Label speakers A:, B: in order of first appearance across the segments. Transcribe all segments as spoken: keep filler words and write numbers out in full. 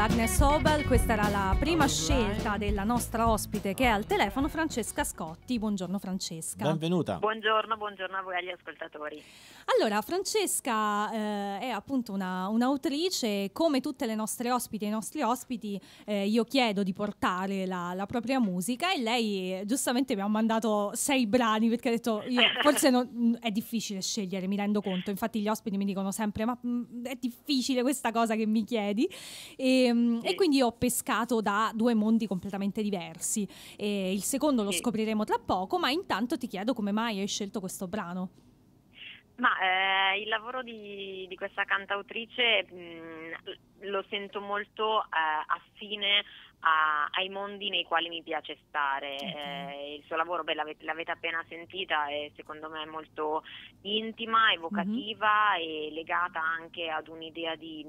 A: Agnes Obel, questa era la prima scelta della nostra ospite che è al telefono, Francesca Scotti. Buongiorno Francesca.
B: Benvenuta.
C: Buongiorno, buongiorno a voi agli ascoltatori.
A: Allora, Francesca eh, è appunto una, un'autrice, come tutte le nostre ospiti e i nostri ospiti eh, io chiedo di portare la, la propria musica e lei giustamente mi ha mandato sei brani perché ha detto io forse non, è difficile scegliere, mi rendo conto, infatti gli ospiti mi dicono sempre ma mh, è difficile questa cosa che mi chiedi e, sì. e quindi ho pescato da due mondi completamente diversi e il secondo lo sì. scopriremo tra poco, ma intanto ti chiedo come mai hai scelto questo brano.
C: Ma eh, il lavoro di, di questa cantautrice mh, lo sento molto eh, affine a, ai mondi nei quali mi piace stare. Okay. Eh, il suo lavoro, beh, l'avete, l'avete appena sentita, è secondo me molto intima, evocativa mm-hmm. e legata anche ad un'idea di,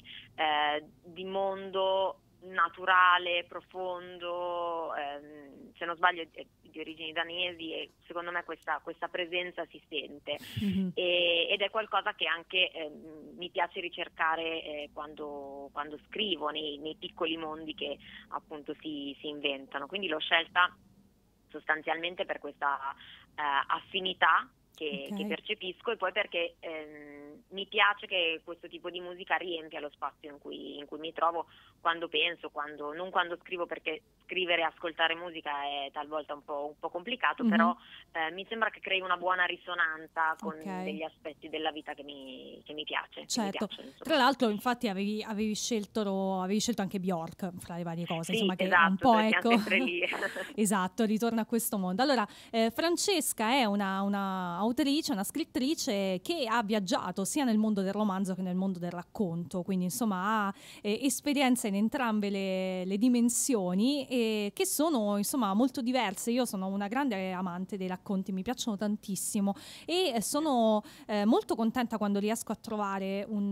C: eh, di mondo naturale, profondo, ehm, se non sbaglio è di origini danesi e secondo me questa, questa presenza si sente mm-hmm. e, ed è qualcosa che anche eh, mi piace ricercare eh, quando, quando scrivo nei, nei piccoli mondi che appunto si, si inventano, quindi l'ho scelta sostanzialmente per questa eh, affinità Che, okay. che percepisco e poi perché ehm, mi piace che questo tipo di musica riempia lo spazio in cui, in cui mi trovo quando penso, quando, non quando scrivo, perché scrivere e ascoltare musica è talvolta un po', un po' complicato, mm-hmm. però eh, mi sembra che crei una buona risonanza con okay. degli aspetti della vita che mi, che mi piace.
A: Certo,
C: che mi piace,
A: tra l'altro infatti avevi, avevi, scelto, avevi scelto anche Bjork fra le varie cose,
C: sì,
A: insomma,
C: esatto,
A: che è un po' ecco
C: sempre lì.
A: esatto, ritorna a questo mondo. Allora, eh, Francesca è una, una autrice, una scrittrice che ha viaggiato sia nel mondo del romanzo che nel mondo del racconto, quindi insomma ha eh, esperienza in entrambe le, le dimensioni e che sono insomma molto diverse. Io sono una grande amante dei racconti, mi piacciono tantissimo e sono eh, molto contenta quando riesco a trovare un,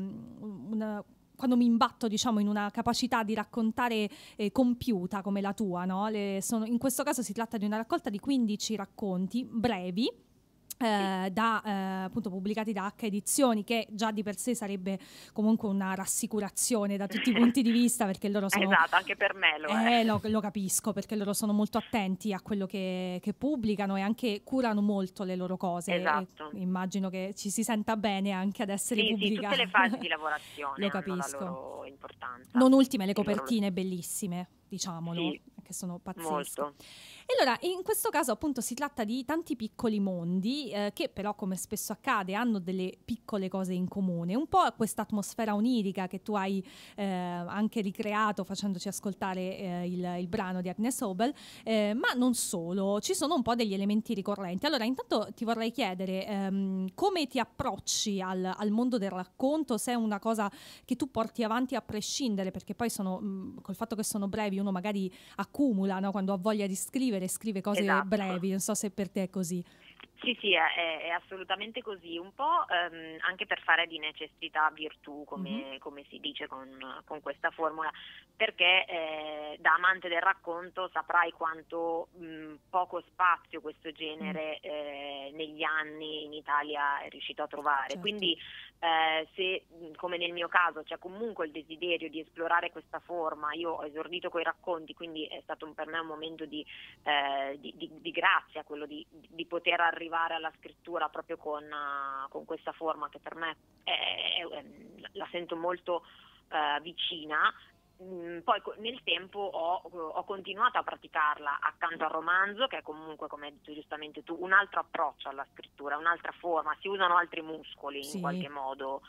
A: um, un quando mi imbatto diciamo in una capacità di raccontare eh, compiuta come la tua, no? Le, sono, in questo caso si tratta di una raccolta di quindici racconti brevi Eh, da eh, appunto pubblicati da H Edizioni, che già di per sé sarebbe comunque una rassicurazione da tutti i punti di vista, perché loro sono
C: esatto, anche per me lo è.
A: Eh, lo, lo capisco, perché loro sono molto attenti a quello che, che pubblicano e anche curano molto le loro cose.
C: Esatto.
A: E immagino che ci si senta bene anche ad essere
C: sì,
A: pubblicati.
C: Sì, tutte le fasi di lavorazione
A: lo capisco.
C: hanno la loro importanza.
A: Non ultime le copertine loro... bellissime, diciamolo,
C: sì,
A: che sono pazzesche.
C: Molto.
A: E allora, in questo caso appunto si tratta di tanti piccoli mondi eh, che però, come spesso accade, hanno delle piccole cose in comune. Un po' questa atmosfera onirica che tu hai eh, anche ricreato facendoci ascoltare eh, il, il brano di Agnes Obel, eh, ma non solo, ci sono un po' degli elementi ricorrenti. Allora, intanto ti vorrei chiedere ehm, come ti approcci al, al mondo del racconto, se è una cosa che tu porti avanti a prescindere, perché poi sono, mh, col fatto che sono brevi uno magari accumula, no? Quando ha voglia di scrivere scrive cose
C: esatto.
A: brevi, non so se per te è così.
C: Sì, sì, è, è assolutamente così, un po' ehm, anche per fare di necessità virtù, come, mm-hmm. come si dice con, con questa formula, perché eh, da amante del racconto saprai quanto mh, poco spazio questo genere mm. eh, negli anni in Italia è riuscito a trovare, certo. quindi eh, se come nel mio caso c'è comunque il desiderio di esplorare questa forma, io ho esordito coi racconti, quindi è stato per me un momento di, eh, di, di, di grazia quello di, di poter arrivare alla scrittura proprio con, uh, con questa forma che per me è, è, la sento molto uh, vicina. Mm, poi nel tempo ho, ho continuato a praticarla accanto al romanzo, che è comunque, come hai detto giustamente tu, un altro approccio alla scrittura, un'altra forma, si usano altri muscoli sì. in qualche modo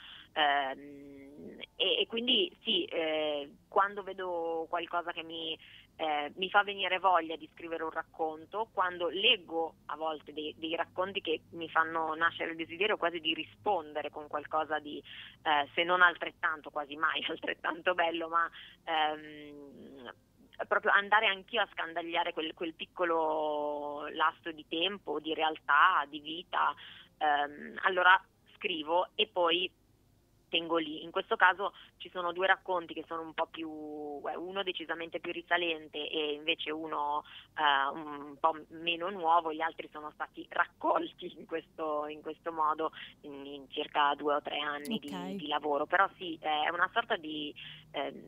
C: ehm, e, e quindi sì, eh, quando vedo qualcosa che mi Eh, mi fa venire voglia di scrivere un racconto, quando leggo a volte dei, dei racconti che mi fanno nascere il desiderio quasi di rispondere con qualcosa di, eh, se non altrettanto, quasi mai altrettanto bello, ma ehm, proprio andare anch'io a scandagliare quel, quel piccolo lasto di tempo, di realtà, di vita, ehm, allora scrivo e poi tengo lì. In questo caso ci sono due racconti che sono un po' più, uno decisamente più risalente e invece uno uh, un po' meno nuovo, gli altri sono stati raccolti in questo, in questo modo in, in circa due o tre anni okay. di, di lavoro, però sì, è una sorta di eh,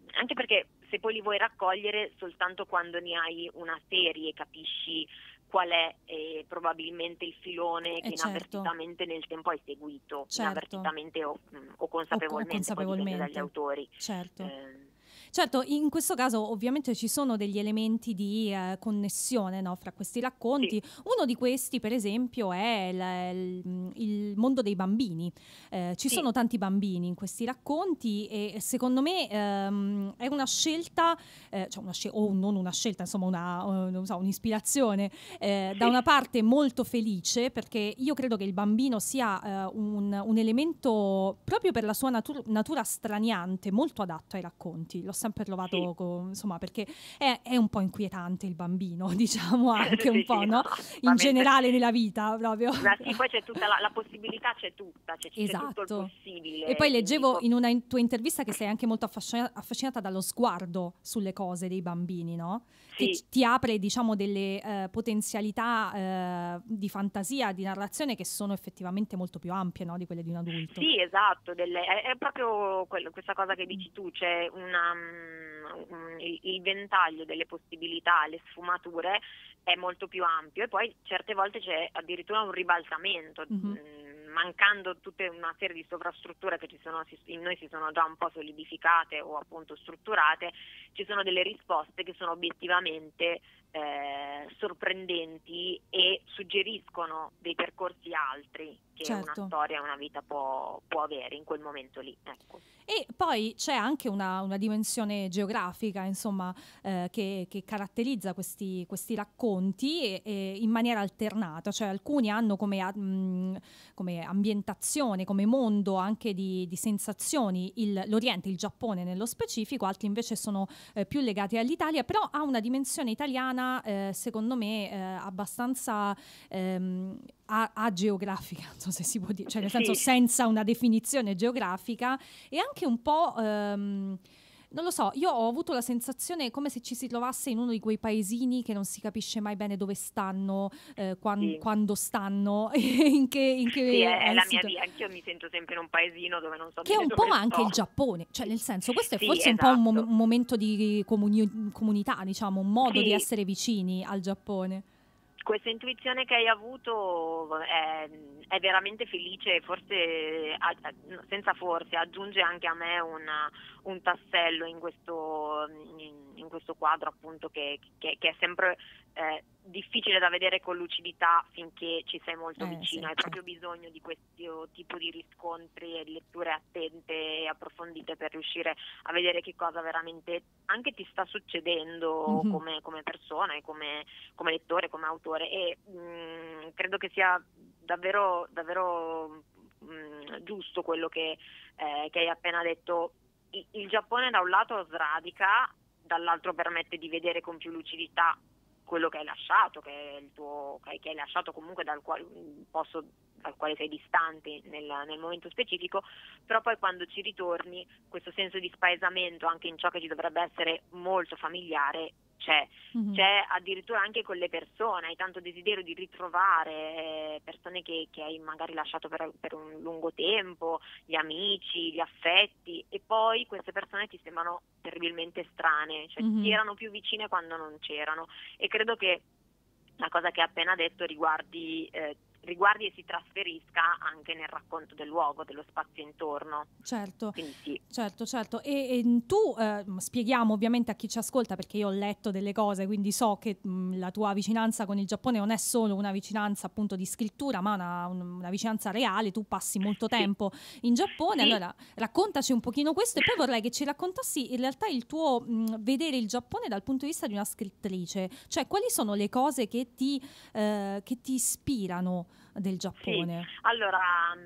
C: anche perché se poi li vuoi raccogliere soltanto quando ne hai una serie capisci qual è eh, probabilmente il filone che
A: Eh, certo,
C: inavvertitamente nel tempo hai seguito,
A: certo.
C: inavvertitamente o, o
A: O, o
C: consapevolmente, poi dipende dagli
A: consapevolmente,
C: autori.
A: certo.
C: Eh,
A: Certo, in questo caso ovviamente ci sono degli elementi di eh, connessione, no, fra questi
C: sì,
A: racconti. Uno di questi, per esempio, è il, il- il mondo dei bambini. Eh, ci
C: sì,
A: sono tanti bambini in questi racconti e secondo me ehm, è una scelta, eh, cioè una scel- o non una scelta, insomma una, eh, non so, un'ispirazione eh, da
C: sì,
A: una parte molto felice, perché io credo che il bambino sia eh, un, un elemento proprio per la sua natu- natura straniante, molto adatto ai racconti. L'ho sempre
C: sì.
A: trovato, co- insomma, perché è, è un po' inquietante il bambino, diciamo anche un
C: Sì,
A: po',
C: sì, no,
A: no? In
C: assolutamente.
A: generale nella vita, proprio.
C: Ma sì, poi c'è tutta la, la possibilità, c'è tutta, c'è, c'è tutto il
A: Esatto. E poi
C: possibile, quindi
A: leggevo
C: po-
A: in una in- tua intervista che sei anche molto affascina- affascinata dallo sguardo sulle cose dei bambini, no? Che
C: sì,
A: ci- ti apre, diciamo, delle eh, potenzialità eh, di fantasia, di narrazione che sono effettivamente molto più ampie, no? Di quelle di un adulto.
C: sì, esatto, delle- è, è proprio quello- questa cosa che dici tu, c'è una, mm, un- il, il ventaglio delle possibilità, le sfumature è molto più ampio e poi certe volte c'è addirittura un ribaltamento,
A: Mhm.
C: mm, mancando tutta una serie di sovrastrutture che ci sono, si- in noi si sono già un po' solidificate o appunto strutturate, ci sono delle risposte che sono obiettivamente eh, sorprendenti e suggeriscono dei percorsi altri che una
A: Certo.
C: storia e una vita può, può avere in quel momento lì. Ecco.
A: E poi c'è anche una, una dimensione geografica, insomma, eh, che, che caratterizza questi, questi racconti e- e in maniera alternata, cioè alcuni hanno come, a- mh, come ambientazione, come mondo anche di, di sensazioni il- l'Oriente, il Giappone nello specifico, altri invece sono eh, più legati all'Italia, però ha una dimensione italiana, eh, secondo me, eh, abbastanza ehm, a- ageografica, non so se si può dire, cioè nel senso
C: Sì,
A: senza una definizione geografica e anche un po', ehm, non lo so, io ho avuto la sensazione come se ci si trovasse in uno di quei paesini che non si capisce mai bene dove stanno, eh, quan-
C: sì.
A: quando stanno, in che, in
C: Sì,
A: che
C: è, è
A: eh,
C: la mia
A: situ-
C: via, anch'io mi sento sempre in un paesino dove non so
A: che è
C: bene
A: un po'
C: dove
A: anche il
C: sto.
A: Giappone, cioè nel senso questo è
C: Sì,
A: forse un po' un, mom-
C: esatto.
A: un momento di comuni- comunità, diciamo, un modo di
C: Sì,
A: essere vicini al Giappone.
C: questa intuizione che hai avuto è, è veramente felice, forse, a- a- senza forse, aggiunge anche a me una- un tassello in questo, in, in questo quadro appunto che, che- che è sempre eh, difficile da vedere con lucidità finché ci sei molto
A: Eh sì,
C: vicino, hai proprio
A: certo.
C: bisogno di questo tipo di riscontri e di letture attente e approfondite per riuscire a vedere che cosa veramente anche ti sta succedendo
A: Mhm.
C: come, come persona e come come lettore, come autore e mh, credo che sia davvero, davvero mh, giusto quello che, eh, che hai appena detto. Il, il Giappone da un lato sradica, dall'altro permette di vedere con più lucidità quello che hai lasciato, che è il tuo, che hai, che hai lasciato comunque dal quale, un posto dal quale sei distante nel, nel momento specifico, però poi quando ci ritorni questo senso di spaesamento anche in ciò che ci dovrebbe essere molto familiare c'è.
A: Mhm.
C: C'è addirittura anche con le persone, hai tanto desiderio di ritrovare eh, persone che, che hai magari lasciato per, per un lungo tempo, gli amici, gli affetti e poi queste persone ti sembrano terribilmente strane, cioè ti
A: Mhm.
C: erano più vicine quando non c'erano e credo che la cosa che hai appena detto riguardi, eh, riguardi e si trasferisca anche nel racconto del luogo, dello spazio intorno.
A: Certo,
C: Quindi sì,
A: certo, certo. E, e tu, eh, spieghiamo ovviamente a chi ci ascolta, perché io ho letto delle cose, quindi so che mh, la tua vicinanza con il Giappone non è solo una vicinanza appunto di scrittura, ma una, un- una vicinanza reale. Tu passi molto
C: sì,
A: tempo in Giappone,
C: sì.
A: allora raccontaci un pochino questo e poi vorrei che ci raccontassi in realtà il tuo mh, vedere il Giappone dal punto di vista di una scrittrice, cioè quali sono le cose che ti, eh, che ti ispirano del
C: Sì,
A: Giappone?
C: allora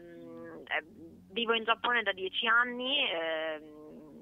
C: mh, eh, vivo in Giappone da dieci anni, ehm,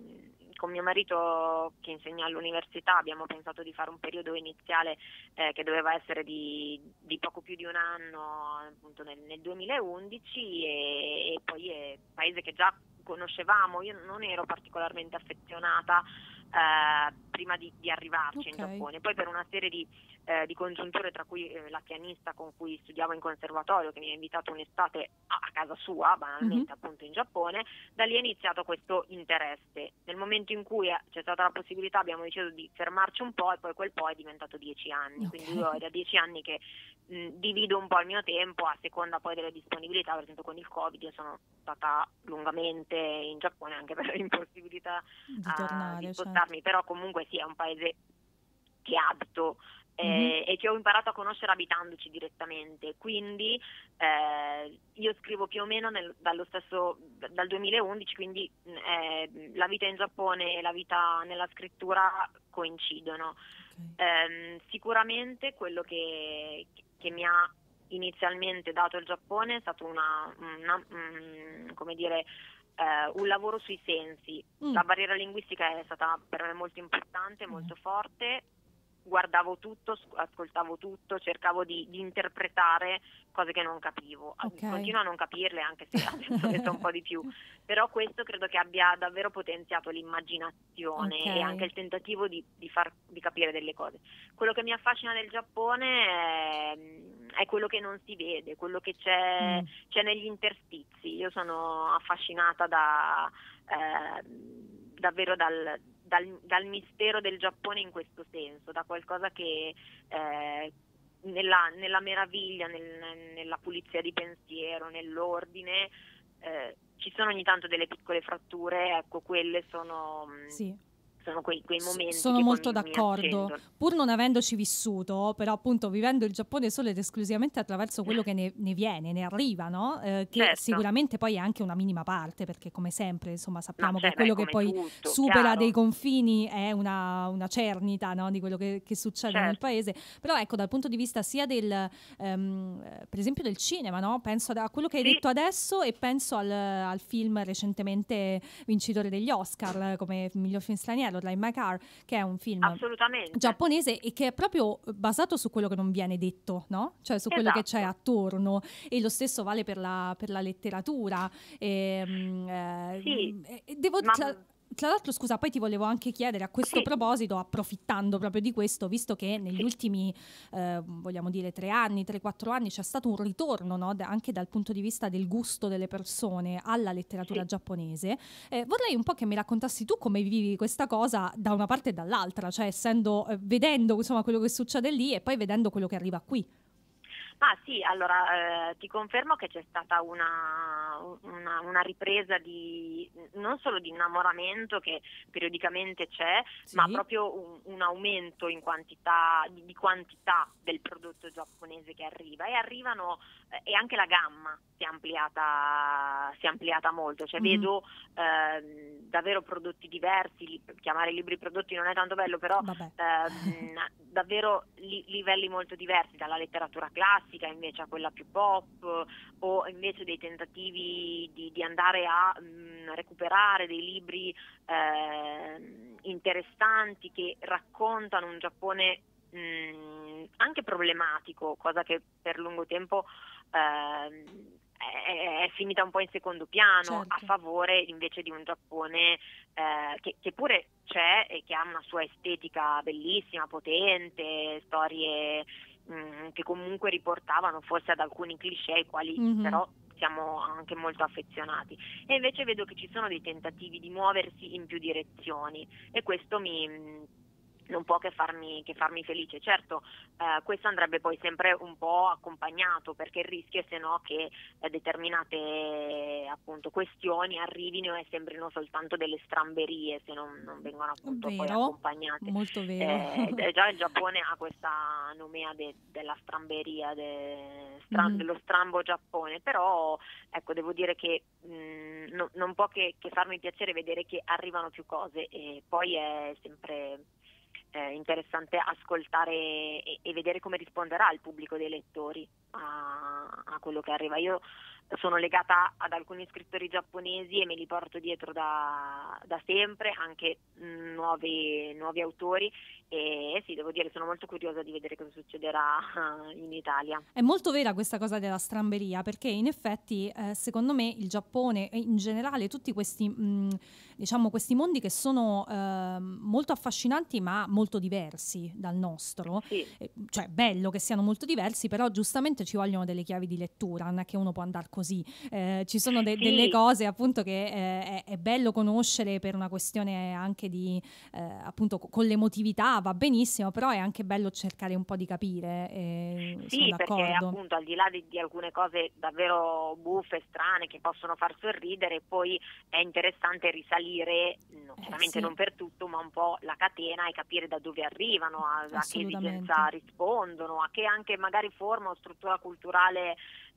C: con mio marito che insegna all'università abbiamo pensato di fare un periodo iniziale eh, che doveva essere di, di poco più di un anno appunto nel, nel duemilaundici e, e poi è un paese che già conoscevamo, io non ero particolarmente affezionata eh, prima di, di arrivarci
A: Ok.
C: in Giappone. Poi per una serie di, eh, di congiunture, tra cui eh, la pianista con cui studiavo in conservatorio, che mi ha invitato un'estate a, a casa sua, banalmente
A: Mhm.
C: appunto in Giappone, da lì è iniziato questo interesse. Nel momento in cui eh, c'è stata la possibilità abbiamo deciso di fermarci un po' e poi quel po' è diventato dieci anni, quindi io
A: Ok.
C: è da dieci anni che mh, divido un po' il mio tempo a seconda poi delle disponibilità. Per esempio con il Covid io sono stata lungamente in Giappone anche per l'impossibilità
A: Di
C: uh, di
A: tornare, certo.
C: spostarmi, però comunque sì, è un paese che abito
A: Mhm.
C: eh, e che ho imparato a conoscere abitandoci direttamente, quindi eh, io scrivo più o meno nel, dallo stesso, dal duemilaundici, quindi eh, la vita in Giappone e la vita nella scrittura coincidono.
A: Ok.
C: Ehm, sicuramente quello che, che mi ha inizialmente dato il Giappone è stato una, una, mm, come dire, eh, un lavoro sui sensi.
A: Mm.
C: La barriera linguistica è stata per me molto importante,
A: Eh.
C: molto forte. Guardavo tutto, sc- ascoltavo tutto, cercavo di, di interpretare cose che non capivo. Ah,
A: Ok.
C: continuo a non capirle, anche se adesso ne so un po' di più, però questo credo che abbia davvero potenziato l'immaginazione
A: Ok.
C: e anche il tentativo di, di far di capire delle cose. Quello che mi affascina del Giappone è, è quello che non si vede, quello che c'è,
A: Mm.
C: c'è negli interstizi. Io sono affascinata da, eh, davvero dal, dal, dal mistero del Giappone in questo senso, da qualcosa che eh, nella, nella meraviglia, nel, nella pulizia di pensiero, nell'ordine, eh, ci sono ogni tanto delle piccole fratture, ecco, quelle sono...
A: Sì.
C: sono quei, quei
A: S-
C: momenti
A: Sono
C: che poi
A: molto
C: mi, mi
A: d'accordo,
C: accendono.
A: pur non avendoci vissuto, però appunto vivendo il Giappone solo ed esclusivamente attraverso quello che ne, ne viene, ne arriva, no? Eh, che
C: Certo,
A: sicuramente poi è anche una minima parte, perché come sempre, insomma,
C: ma
A: sappiamo che
C: cioè, beh,
A: quello che
C: come
A: poi
C: tutto,
A: supera dei
C: chiaro,
A: confini è una, una cernita, no? Di quello che, che succede nel
C: certo,
A: paese. Però ecco, dal punto di vista sia del, ehm, eh, per esempio del cinema, no? Penso a quello che hai
C: sì,
A: detto adesso e penso al, al film recentemente vincitore degli Oscar come miglior film straniero, Drive My Car, che è un film
C: assolutamente,
A: giapponese e che è proprio basato su quello che non viene detto, no? Cioè su quello che c'è
C: esatto,
A: attorno, e lo stesso vale per la, per la letteratura. E, mm,
C: sì,
A: eh, e devo,
C: ma
A: tra, tra l'altro, scusa, poi ti volevo anche chiedere a questo
C: sì,
A: proposito, approfittando proprio di questo, visto che negli
C: sì,
A: ultimi, eh, vogliamo dire, tre anni, tre, quattro anni c'è stato un ritorno, no? Da- anche dal punto di vista del gusto delle persone alla letteratura
C: sì.
A: giapponese. Eh, vorrei un po' che mi raccontassi tu come vivi questa cosa da una parte e dall'altra, cioè essendo, eh, vedendo insomma quello che succede lì e poi vedendo quello che arriva qui.
C: Ma sì, allora eh, ti confermo che c'è stata una, una, una ripresa di non solo di innamoramento che periodicamente c'è, ma
A: Sì.
C: proprio un, un aumento in quantità, di, di quantità del prodotto giapponese che arriva e arrivano eh, e anche la gamma si è ampliata, si è ampliata molto, cioè
A: Mhm.
C: vedo eh, davvero prodotti diversi, li, chiamare libri prodotti non è tanto bello, però
A: Vabbè.
C: ehm, davvero li, livelli molto diversi, dalla letteratura classica invece a quella più pop, o invece dei tentativi di, di andare a mh, recuperare dei libri eh, interessanti che raccontano un Giappone mh, anche problematico, cosa che per lungo tempo ehm, è, è finita un po' in secondo piano, a
A: Certo.
C: favore invece di un Giappone eh, che, che pure c'è e che ha una sua estetica bellissima, potente, storie mh, che comunque riportavano forse ad alcuni cliché ai quali
A: Mhm.
C: però siamo anche molto affezionati. E invece vedo che ci sono dei tentativi di muoversi in più direzioni e questo mi non può che farmi, che farmi felice. Certo, eh, questo andrebbe poi sempre un po' accompagnato, perché il rischio è se no che eh, determinate appunto questioni arrivino e sembrino soltanto delle stramberie se non, non vengono appunto poi
A: Vero,
C: accompagnate.
A: molto vero.
C: Eh, già il Giappone ha questa nomea de, della stramberia, de, stram,
A: Mhm.
C: dello strambo Giappone, però ecco, devo dire che mh, no, non può che, che farmi piacere vedere che arrivano più cose e poi è sempre eh, interessante ascoltare e, e vedere come risponderà il pubblico dei lettori a, a quello che arriva. Io sono legata ad alcuni scrittori giapponesi e me li porto dietro da, da sempre, anche mh, nuovi, nuovi autori, e sì, devo dire, sono molto curiosa di vedere cosa succederà uh, in Italia.
A: È molto vera questa cosa della stramberia, perché in effetti eh, secondo me il Giappone e in generale tutti questi, mh, diciamo, questi mondi che sono eh, molto affascinanti ma molto diversi dal nostro,
C: sì.
A: eh, cioè bello che siano molto diversi, però giustamente ci vogliono delle chiavi di lettura, non è che uno può andare così, eh, ci sono de-
C: sì.
A: delle cose appunto che eh, è, è bello conoscere per una questione anche di eh, appunto con l'emotività, va benissimo, però è anche bello cercare un po' di capire. Eh,
C: sì, perché appunto al di là di, di alcune cose davvero buffe, strane, che possono far sorridere, poi è interessante risalire, no,
A: eh,
C: chiaramente
A: sì.
C: non per tutto, ma un po' la catena e capire da dove arrivano, a, a che esigenza rispondono, a che anche magari forma o struttura culturale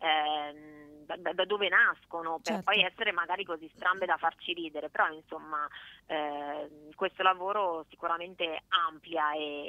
C: eh, da, da dove nascono, per
A: certo.
C: poi essere magari così strambe da farci ridere, però insomma eh, questo lavoro sicuramente amplia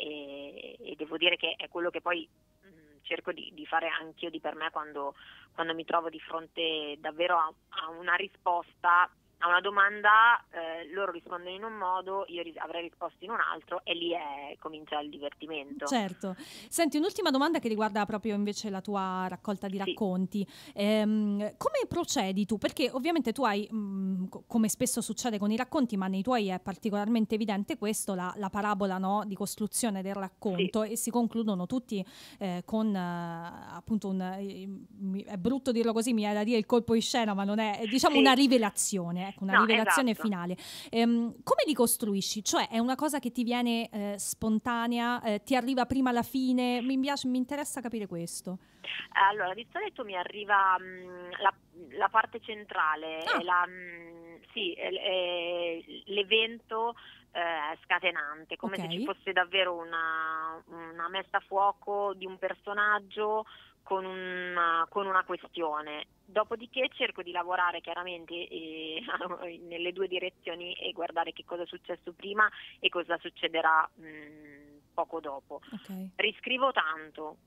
C: e, e, e devo dire che è quello che poi mh, cerco di, di fare anch'io di per me quando, quando mi trovo di fronte davvero a, a una risposta a una domanda, eh, loro rispondono in un modo, io ris- avrei risposto in un altro, e lì è, comincia il divertimento.
A: Certo. Senti, un'ultima domanda che riguarda proprio invece la tua raccolta di racconti. Sì. Ehm, come procedi tu? Perché ovviamente tu hai, mh, co- come spesso succede con i racconti, ma nei tuoi è particolarmente evidente questo, la, la parabola, no, di costruzione del racconto, sì. E si concludono tutti eh, con uh, appunto un, eh, è brutto dirlo così, mi viene da dire il colpo di scena, ma non è, diciamo, sì. una rivelazione. Ecco, una no, rivelazione esatto. finale. Ehm, come li costruisci? Cioè è una cosa che ti viene eh, spontanea, eh, ti arriva prima alla fine? Mi piace, mi interessa capire questo.
C: Allora, di solito mi arriva mh, la, la parte centrale,
A: ah.
C: la, mh, sì, è, è l'evento eh, scatenante, come
A: okay.
C: se ci fosse davvero una, una messa a fuoco di un personaggio con una, con una questione. Dopodiché cerco di lavorare chiaramente eh, nelle due direzioni e guardare che cosa è successo prima e cosa succederà mh, poco dopo.
A: Okay.
C: Riscrivo tanto,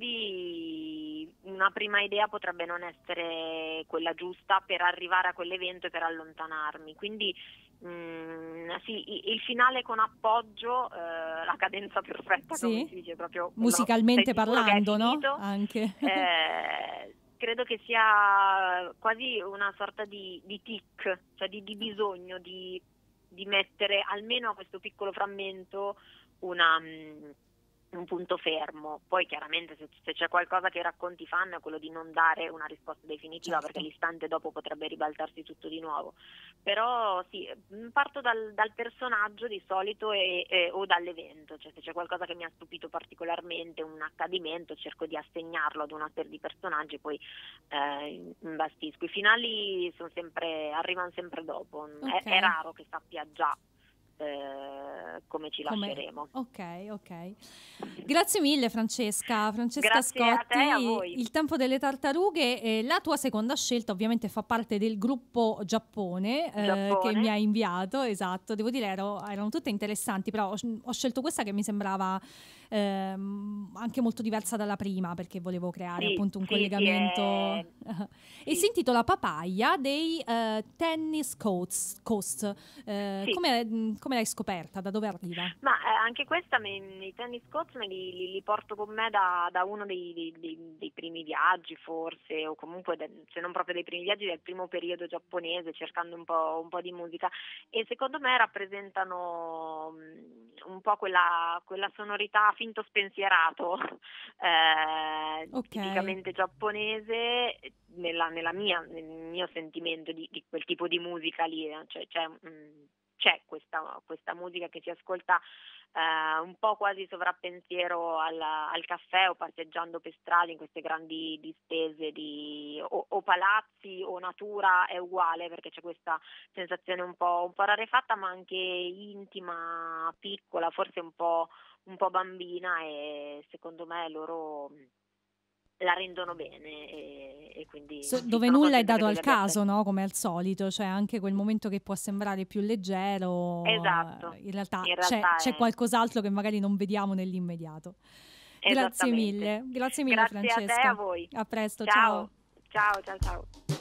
C: quindi mm. una prima idea potrebbe non essere quella giusta per arrivare a quell'evento e per allontanarmi. Quindi mm, sì, il finale con appoggio, eh, la cadenza perfetta, sì? Come si dice proprio
A: musicalmente parlando, no? Anche.
C: Eh, credo che sia quasi una sorta di, di tic, cioè di, di bisogno di, di mettere almeno a questo piccolo frammento una, um, un punto fermo. Poi chiaramente se, se c'è qualcosa che i racconti fanno è quello di non dare una risposta definitiva, certo. Perché l'istante dopo potrebbe ribaltarsi tutto di nuovo. Però sì, parto dal, dal personaggio di solito e, e, o dall'evento, cioè se c'è qualcosa che mi ha stupito particolarmente, un accadimento, cerco di assegnarlo ad una serie di personaggi e poi eh, imbastisco. I finali sono sempre, arrivano sempre dopo, okay. è, è raro che sappia già Eh, come ci lasceremo.
A: Ok, ok. Grazie mille Francesca, Francesca
C: Grazie
A: Scotti,
C: a te e a voi.
A: Il tempo delle tartarughe, eh, la tua seconda scelta ovviamente fa parte del gruppo Giappone, eh,
C: Giappone.
A: che mi hai inviato, esatto, devo dire ero, erano tutte interessanti, però ho, ho scelto questa che mi sembrava ehm, anche molto diversa dalla prima, perché volevo creare
C: sì,
A: appunto un
C: sì,
A: collegamento
C: sì, è...
A: e
C: sì.
A: si intitola Papaya dei uh, Tennis Coast, Coast. Uh,
C: sì.
A: come, come l'hai scoperta? Da dove arriva?
C: Ma eh, anche questa, me, i Tennis Coast me li, li, li porto con me da, da uno dei, dei, dei, dei primi viaggi forse, o comunque de, se non proprio dei primi viaggi del primo periodo giapponese, cercando un po', un po' di musica, e secondo me rappresentano un po' quella, quella sonorità finto spensierato eh, okay. tipicamente giapponese nella, nella mia, nel mio sentimento di, di quel tipo di musica lì, cioè, cioè mh, c'è questa, questa musica che si ascolta eh, un po' quasi sovrappensiero al, al caffè o passeggiando per strade in queste grandi distese di o, o palazzi o natura, è uguale perché c'è questa sensazione un po', un po' rarefatta ma anche intima, piccola, forse un po', un po' bambina, e secondo me loro la rendono bene e, e quindi
A: so,
C: sì,
A: dove nulla è dato al caso, no? Come al solito, cioè anche quel momento che può sembrare più leggero,
C: esatto.
A: in realtà,
C: in
A: c'è,
C: realtà
A: c'è
C: è...
A: qualcos'altro che magari non vediamo nell'immediato. Grazie mille, grazie mille
C: grazie
A: Francesca.
C: a te e a voi.
A: A presto,
C: ciao.
A: ciao.
C: Ciao, ciao, ciao.